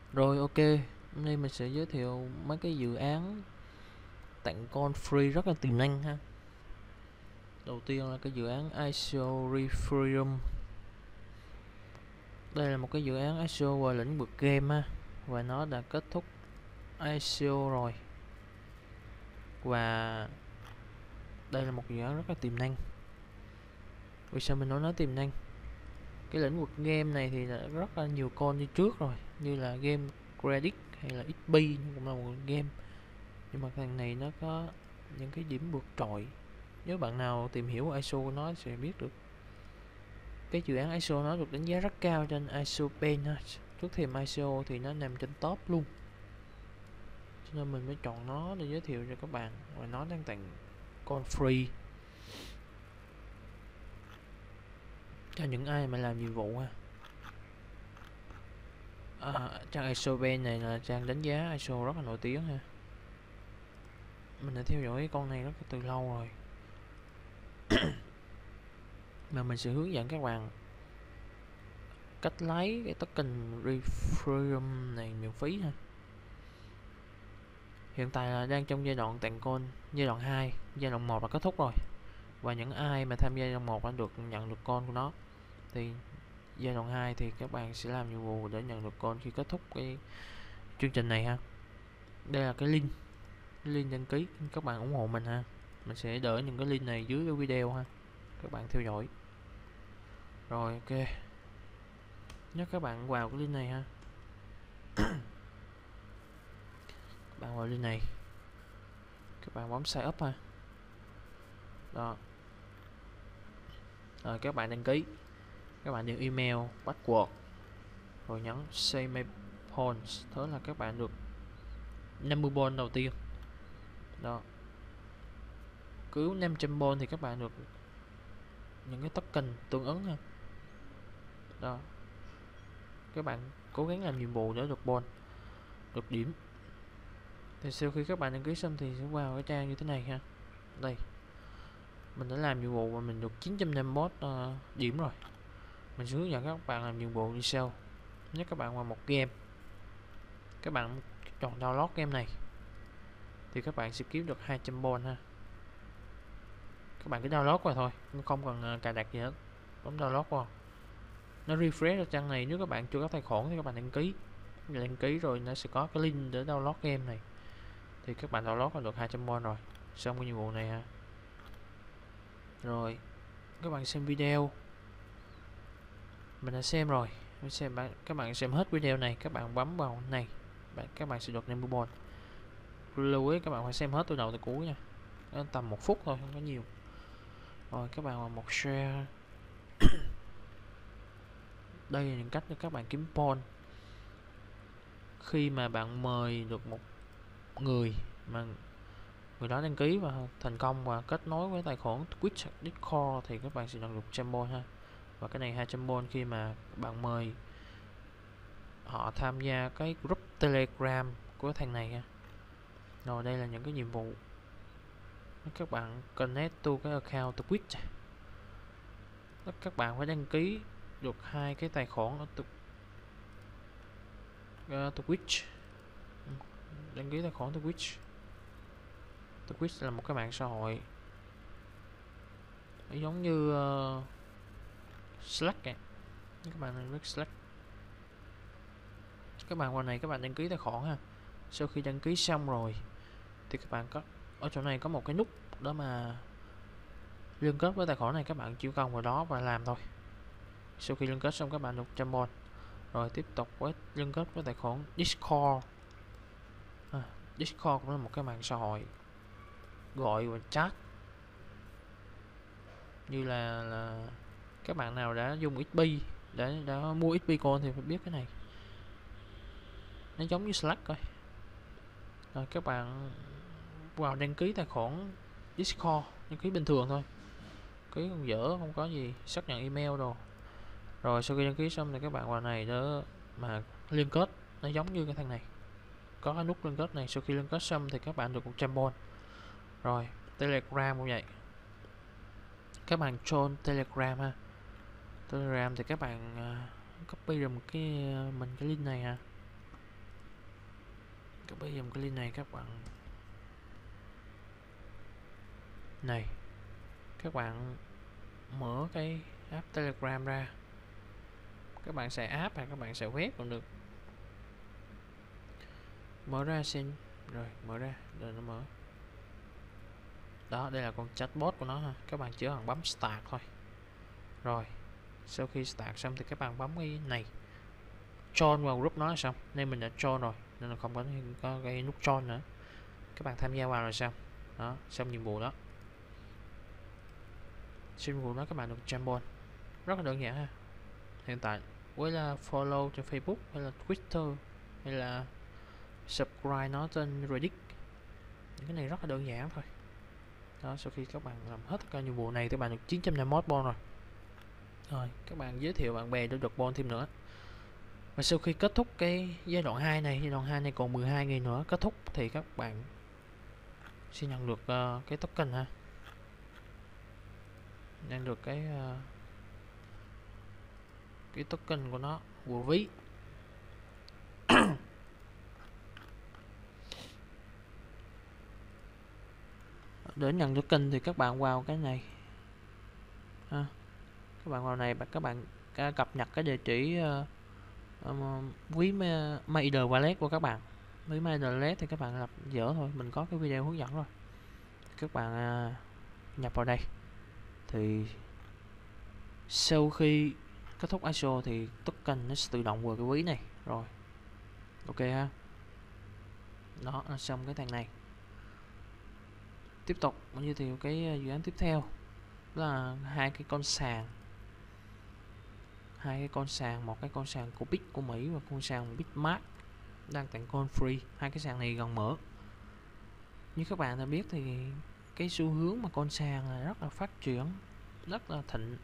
Rồi ok, hôm nay mình sẽ giới thiệu mấy cái dự án tặng con free rất là tiềm năng ha. Đầu tiên là cái dự án ICO Refreedom. Đây là một cái dự án ICO về lĩnh vực game ha, và nó đã kết thúc ICO rồi. Và đây là một dự án rất là tiềm năng. Vì sao mình nói tiềm năng? Cái lĩnh vực game này thì đã rất là nhiều con đi trước rồi, như là game Credit hay là XP cũng là một game. Nhưng mà thằng này nó có những cái điểm vượt trội. Nếu bạn nào tìm hiểu ISO của nó sẽ biết được. Cái dự án ISO nó được đánh giá rất cao trên ISO Pen ha. Trước thềm ISO thì nó nằm trên top luôn, cho nên mình mới chọn nó để giới thiệu cho các bạn. Và nó đang tặng con free cho những ai mà làm nhiệm vụ ha. Trang ISO Pen này là trang đánh giá ISO rất là nổi tiếng ha. Mình đã theo dõi cái con này rất là từ lâu rồi. Mà mình sẽ hướng dẫn các bạn cách lấy cái token Refreedom này miễn phí ha. Hiện tại là đang trong giai đoạn tặng con giai đoạn 2, giai đoạn 1 là kết thúc rồi. Và những ai mà tham gia giai đoạn 1 đã được nhận được con của nó. Thì giai đoạn 2 thì các bạn sẽ làm nhiệm vụ để nhận được con khi kết thúc cái chương trình này ha. Đây là cái link đăng ký, các bạn ủng hộ mình ha. Mình sẽ để những cái link này dưới cái video ha, các bạn theo dõi. Rồi ok, nhớ các bạn vào cái link này ha. Bạn vào link này, các bạn bấm sign up ha. Đó. Rồi các bạn đăng ký, các bạn điền email, password, rồi nhấn save my points. Thế là các bạn được 50 bon đầu tiên. Đó. Cứ 500 bon thì các bạn được những cái token tương ứng ha. Đó. Các bạn cố gắng làm nhiệm vụ để được bon, được điểm. Thì sau khi các bạn đăng ký xong thì sẽ vào cái trang như thế này ha. Đây, mình đã làm nhiệm vụ và mình được 951 điểm rồi. Mình sẽ hướng dẫn các bạn làm nhiệm vụ như sau. Nếu các bạn vào một game, các bạn chọn download game này thì các bạn sẽ kiếm được 200 bon ha. Các bạn cứ download qua thôi, không cần cài đặt gì hết, bấm download qua. Nó refresh ra trang này. Nếu các bạn chưa có tài khoản thì các bạn đăng ký rồi nó sẽ có cái link để download game này, thì các bạn download là được 200 bon rồi. Xong cái nhiệm vụ này ha. Rồi các bạn xem video, mình đã xem rồi. Các bạn xem hết video này, các bạn bấm vào này, các bạn sẽ được 50 bon. Lưu ý các bạn phải xem hết từ đầu tới cuối nha, tầm 1 phút thôi, không có nhiều. Rồi các bạn vào một share. Đây là những cách để các bạn kiếm bon. Khi mà bạn mời được một người mà người đó đăng ký và thành công và kết nối với tài khoản Twitch, Discord thì các bạn sẽ nhận được 100 bon ha. Và cái này 200 bon khi mà bạn mời họ tham gia cái group Telegram của thằng này ha. Rồi đây là những cái nhiệm vụ. Các bạn connect to cái account to Twitch. Các bạn phải đăng ký được 2 cái tài khoản ở Twitch. Đăng ký tài khoản Twitch. Twitch là một cái mạng xã hội giống như Slack. Các bạn biết Slack. Các bạn vào này các bạn đăng ký tài khoản ha. Sau khi đăng ký xong rồi thì các bạn có ở chỗ này có một cái nút đó mà liên kết với tài khoản này, các bạn chỉ cần vào đó và làm thôi. Sau khi liên kết xong các bạn được 100 bon. Rồi tiếp tục với liên kết với tài khoản Discord. Discord cũng là một cái mạng xã hội gọi và chat. Như là các bạn nào đã dùng XP, đã mua XP coin thì phải biết cái này. Nó giống như Slack coi. Rồi các bạn vào đăng ký tài khoản Discord, đăng ký bình thường thôi, ký không dở, không có gì, xác nhận email đồ. Rồi sau khi đăng ký xong thì các bạn vào này để mà liên kết, nó giống như cái thằng này, có cái nút liên kết này. Sau khi liên kết xong thì các bạn được 100 bon. Rồi Telegram cũng vậy, các bạn join Telegram ha. Telegram thì các bạn copy được một cái link này ha. Copy dùm cái link này các bạn. Này, các bạn mở cái app Telegram ra, các bạn xài app hay các bạn xài web cũng được. Mở ra xem, rồi mở ra, rồi nó mở. Đó, đây là con chatbot của nó ha. Các bạn chỉ cần bấm start thôi. Rồi, sau khi start xong thì các bạn bấm cái này, join vào group nó là xong. Nên mình đã join rồi, nên là không có cái nút join nữa. Các bạn tham gia vào rồi xong. Đó, xong nhiệm vụ đó. Xong nhiệm vụ đó các bạn được jump on. Rất là đơn giản ha. Hiện tại với là follow trên Facebook hay là Twitter hay là subscribe nó trên Reddit, những cái này rất là đơn giản thôi. Đó, sau khi các bạn làm hết tất cả nhiệm vụ này thì các bạn được 951 bon rồi. Rồi, các bạn giới thiệu bạn bè để được bon thêm nữa. Và sau khi kết thúc cái giai đoạn 2 này còn 12 ngày nữa kết thúc thì các bạn sẽ nhận được cái token ha. Nhận được cái token của nó, của ví. Để nhận token thì các bạn vào cái này ha. Các bạn vào này và các bạn cập nhật cái địa chỉ ví MyEther Wallet của các bạn. Với MyEther Wallet thì các bạn lập dở thôi, mình có cái video hướng dẫn rồi. Các bạn nhập vào đây thì sau khi kết thúc ISO thì token nó sẽ tự động vào cái ví này rồi. Ok ha. Đó là xong cái thằng này. Tiếp tục như thì cái dự án tiếp theo là hai cái con sàn, một cái con sàn của Bit của Mỹ và con sàn Bitmart đang tặng coin free. Hai cái sàn này gần mở. Như các bạn đã biết thì cái xu hướng mà con sàn là rất là phát triển, rất là thịnh.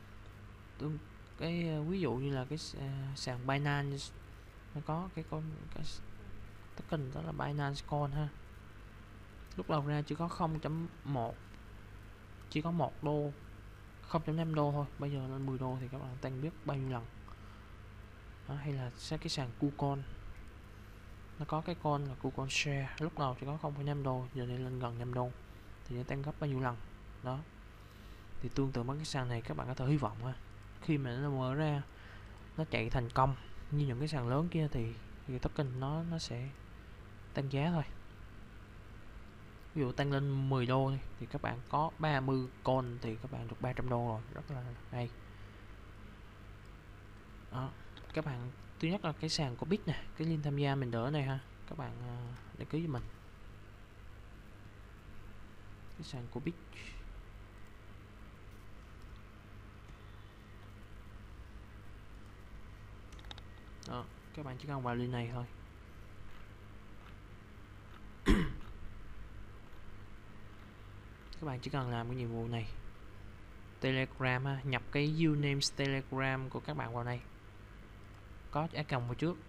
Cái ví dụ như là cái sàn Binance nó có cái token đó là Binance Coin ha. Lúc đầu ra chỉ có 0.1, chỉ có 1 đô, 0.5 đô thôi, bây giờ lên 10 đô thì các bạn tăng biết bao nhiêu lần. Đó, hay là cái sàn KuCoin, nó có cái con là KuCoin Share, lúc đầu chỉ có 0.5 đô, giờ này lên gần 5 đô thì nó tăng gấp bao nhiêu lần. Đó, thì tương tự mấy cái sàn này các bạn có thể hy vọng ha, khi mà nó mở ra nó chạy thành công như những cái sàn lớn kia thì token nó sẽ tăng giá thôi. Ví dụ tăng lên 10 đô thì các bạn có 30 con thì các bạn được 300 đô rồi, rất là hay. Đó, các bạn thứ nhất là cái sàn của Bit nè, cái link tham gia mình đỡ này ha, các bạn đăng ký với mình. Cái sàn của Bit. Đó, các bạn chỉ cần vào link này thôi. Các bạn chỉ cần làm cái nhiệm vụ này. Telegram ha, nhập cái username Telegram của các bạn vào đây. Có icon vào trước.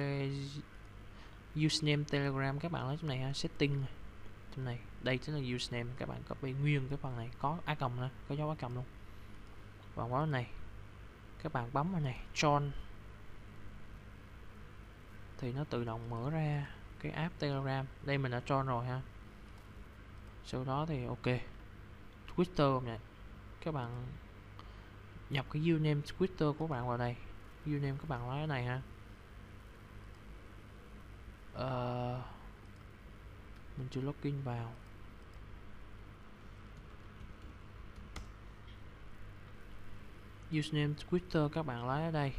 Username Telegram các bạn lấy trong này ha, setting này. Trong này, đây chính là username, các bạn copy nguyên cái phần này, có icon nữa, có dấu icon luôn. Vào đó này. Các bạn bấm vào này, join. Thì nó tự động mở ra cái app Telegram. Đây mình đã join rồi ha. Sau đó thì ok. Twitter này, các bạn nhập cái username Twitter của bạn vào đây. Username các bạn nói cái này ha. Mình chưa login vào. Username Twitter các bạn lấy ở đây.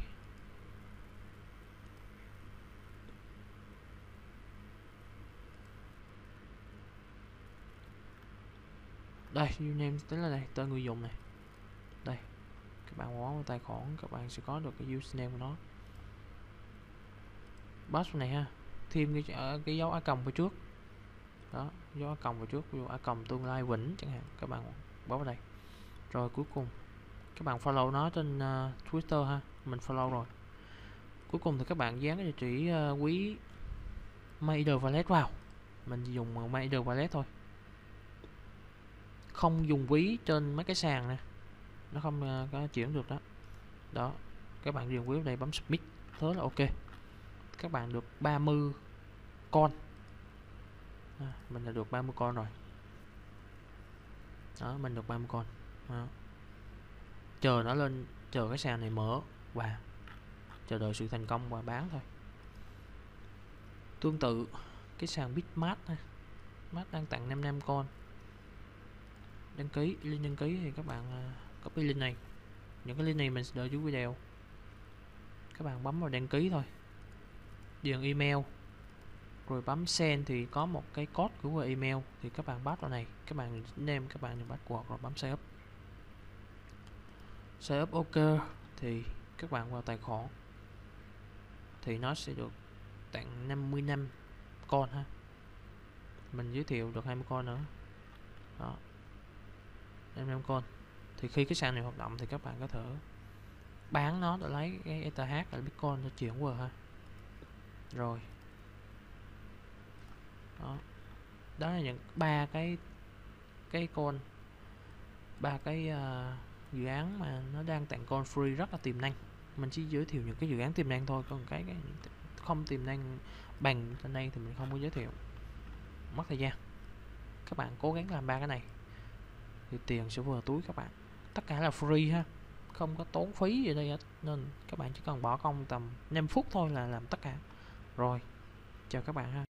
Đây, username tính là đây, tên người dùng này. Đây, các bạn bấm vào tài khoản, các bạn sẽ có được cái username của nó. Password này ha, thêm cái dấu icon vào trước. Đó, dấu icon vào trước, ví dụ icon tương lai Vĩnh chẳng hạn, các bạn bấm vào đây. Rồi cuối cùng các bạn follow nó trên Twitter ha, mình follow rồi. Cuối cùng thì các bạn dán cái địa chỉ quý MyEther Wallet vào. Mình dùng MyEther Wallet thôi, không dùng ví trên mấy cái sàn nè, nó không có chuyển được đó. Đó, các bạn điền ví vào đây, bấm submit, thế là ok. Các bạn được 30 con. Mình đã được 30 con rồi. Đó, mình được 30 con. Đó. Chờ nó lên, chờ cái sàn này mở và chờ đợi sự thành công và bán thôi. Tương tự cái sàn Bitmart này, Bitmart đang tặng 55 con. Đăng ký, link đăng ký thì các bạn copy link này. Những cái link này mình sẽ đợi dưới video. Các bạn bấm vào đăng ký thôi, điền email rồi bấm send thì có một cái code của email thì các bạn pass vào này, các bạn name, các bạn password rồi bấm sign up. Sign up ok thì các bạn vào tài khoản thì nó sẽ được tặng 55 con ha. Mình giới thiệu được 20 con nữa. Đó. 55 con. Thì khi cái sàn này hoạt động thì các bạn có thể bán nó để lấy cái ETH là Bitcoin cho chuyển qua ha. Rồi. Đó. Đó là những ba cái con, ba cái dự án mà nó đang tặng con free rất là tiềm năng. Mình chỉ giới thiệu những cái dự án tiềm năng thôi, còn cái không tiềm năng bằng trên đây thì mình không có giới thiệu, mất thời gian. Các bạn cố gắng làm ba cái này thì tiền sẽ vừa túi các bạn. Tất cả là free ha, không có tốn phí gì đây hết, nên các bạn chỉ cần bỏ công tầm 5 phút thôi là làm tất cả. Rồi, chào các bạn ha.